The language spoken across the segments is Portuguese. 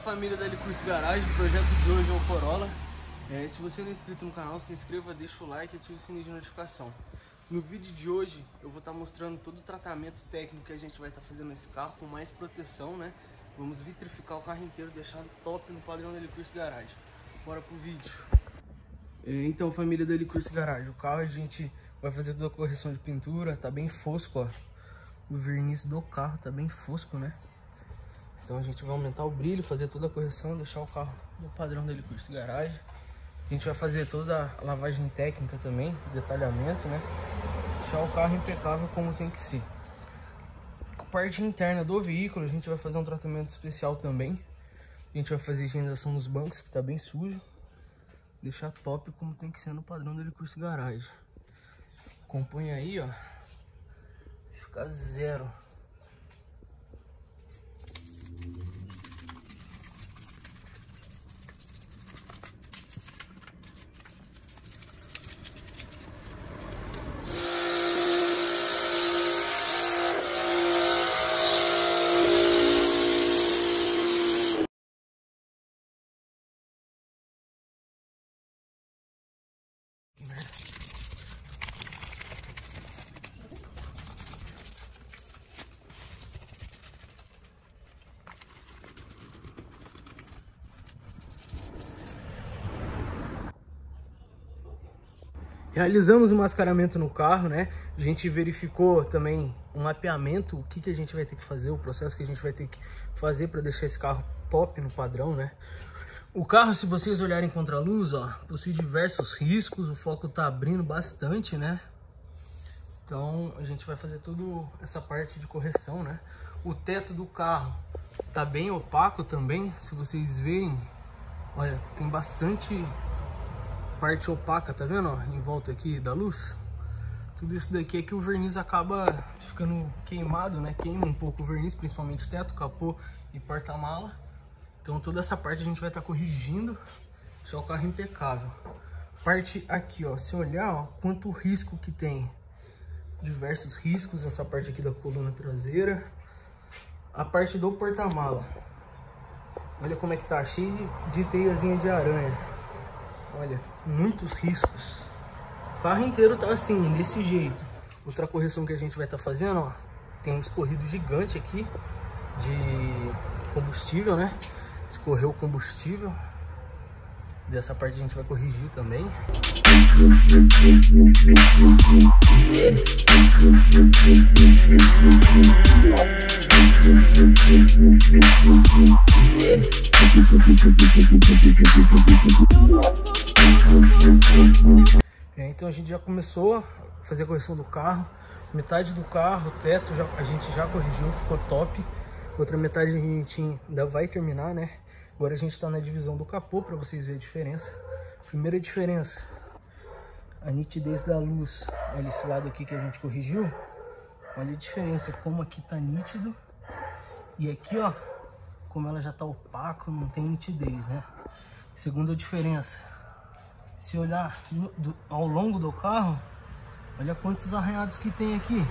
família da Licurso Garage, o projeto de hoje é o Corolla. Se você não é inscrito no canal, se inscreva, deixa o like e ative o sininho de notificação. No vídeo de hoje eu vou estar mostrando todo o tratamento técnico que a gente vai estar fazendo nesse carro com mais proteção, né? Vamos vitrificar o carro inteiro, deixar top no padrão da Licurso Garage. Bora pro vídeo. Então, família da Licurso Garage, o carro a gente vai fazer toda a correção de pintura, tá bem fosco, ó. O verniz do carro tá bem fosco, né? Então a gente vai aumentar o brilho, fazer toda a correção, deixar o carro no padrão da Licurso Garage. A gente vai fazer toda a lavagem técnica também, detalhamento, né? Deixar o carro impecável como tem que ser. A parte interna do veículo, a gente vai fazer um tratamento especial também. A gente vai fazer higienização nos bancos, que tá bem sujo. Deixar top como tem que ser no padrão da Licurso Garage. Acompanha aí, ó. Ficar zero. Realizamos o mascaramento no carro, né? A gente verificou também um mapeamento, o que a gente vai ter que fazer, o processo que a gente vai ter que fazer para deixar esse carro top no padrão, né? O carro, se vocês olharem contra a luz, ó, possui diversos riscos, o foco tá abrindo bastante, né? Então a gente vai fazer toda essa parte de correção, né? O teto do carro tá bem opaco também, se vocês verem, olha, tem bastante parte opaca, tá vendo, ó, em volta aqui da luz. Tudo isso daqui é que o verniz acaba ficando queimado, né? Queima um pouco o verniz, principalmente o teto, capô e porta-mala. Então toda essa parte a gente vai estar corrigindo, deixar o carro impecável. Parte aqui, ó, se olhar, ó, quanto risco que tem. Diversos riscos, essa parte aqui da coluna traseira. A parte do porta-mala. Olha como é que tá, cheio de teiazinha de aranha. Olha, muitos riscos. O carro inteiro tá assim, desse jeito. Outra correção que a gente vai estar fazendo, ó, tem um escorrido gigante aqui de combustível, né? Escorreu o combustível. Dessa parte a gente vai corrigir também. Então a gente já começou a fazer a correção do carro. Metade do carro, o teto, a gente já corrigiu, ficou top. Outra metade a gente ainda vai terminar, né? Agora a gente está na divisão do capô para vocês verem a diferença. Primeira diferença, a nitidez da luz. Olha esse lado aqui que a gente corrigiu. Olha a diferença, como aqui tá nítido. E aqui, ó, como ela já tá opaco, não tem nitidez, né? Segunda diferença, se olhar ao longo do carro, olha quantos arranhados que tem aqui.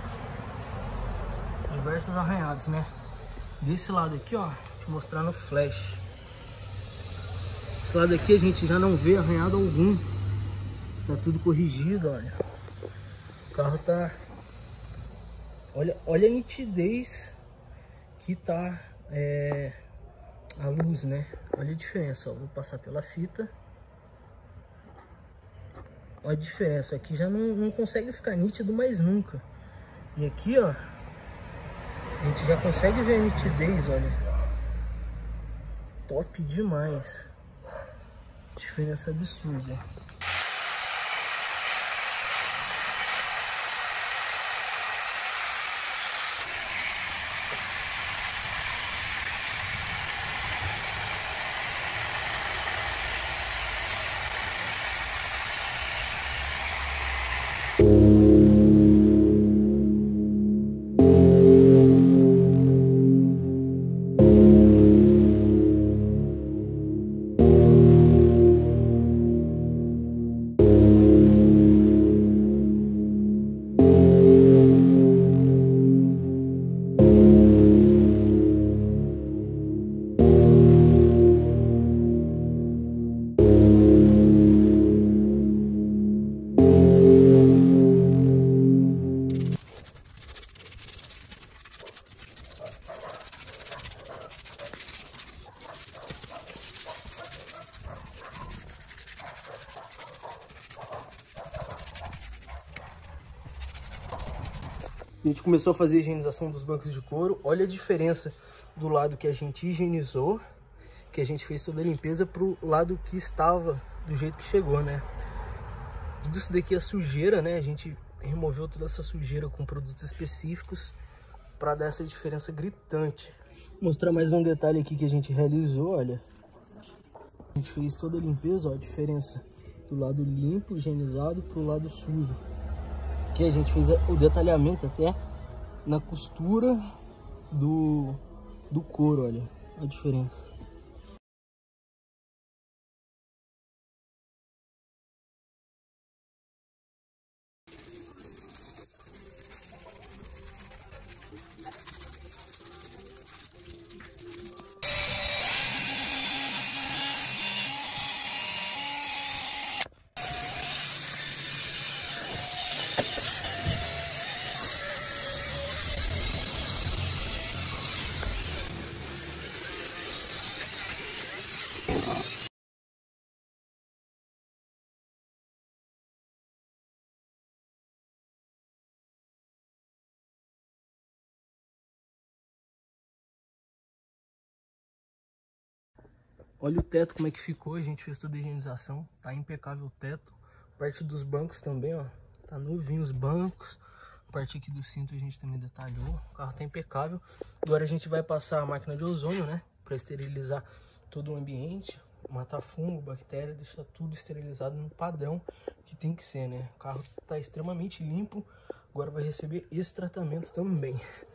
Diversos arranhados, né? Desse lado aqui, ó, vou te mostrar no flash. Esse lado aqui a gente já não vê arranhado algum. Tá tudo corrigido, olha. O carro tá... Olha a nitidez que tá a luz, né? Olha a diferença, ó. Vou passar pela fita. Olha a diferença. Aqui já não consegue ficar nítido mais nunca. E aqui, ó, a gente já consegue ver a nitidez, olha. Top demais. Diferença absurda. A gente começou a fazer a higienização dos bancos de couro. Olha a diferença do lado que a gente higienizou, que a gente fez toda a limpeza, pro lado que estava do jeito que chegou, né? Tudo isso daqui é sujeira, né? A gente removeu toda essa sujeira com produtos específicos para dar essa diferença gritante. Vou mostrar mais um detalhe aqui que a gente realizou, olha. A gente fez toda a limpeza, ó, a diferença do lado limpo, higienizado, pro lado sujo. Aqui a gente fez o detalhamento até na costura do couro, olha a diferença. Olha o teto como é que ficou, a gente fez toda a higienização, tá impecável o teto. Parte dos bancos também, ó, tá novinho os bancos. Parte aqui do cinto a gente também detalhou, o carro tá impecável. Agora a gente vai passar a máquina de ozônio, né, para esterilizar todo o ambiente, matar fungo, bactéria, deixar tudo esterilizado no padrão que tem que ser, né. O carro tá extremamente limpo, agora vai receber esse tratamento também.